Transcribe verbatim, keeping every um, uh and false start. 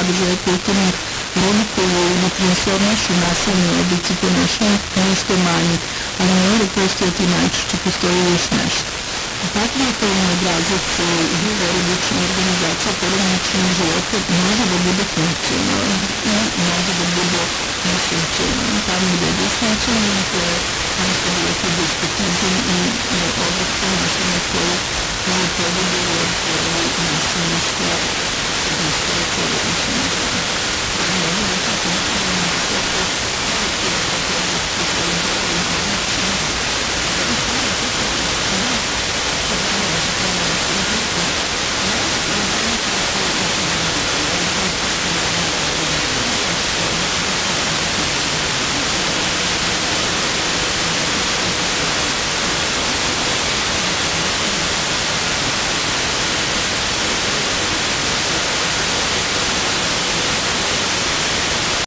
sadržaja kulturnih reditelja ili transformišu nasilni oblici ponašanja nešto manji, ali ne mora postojati najčešće, postoji još nešto. Patrijarhalni obrazac porodične organizacije porodičnog života može da bude funkcionalan i može da bude nefunkcionalan. Tamo gde je disfunkcionalan, to je ono što je rekao despotizam i oblik ponašanja koji povodi od nasilja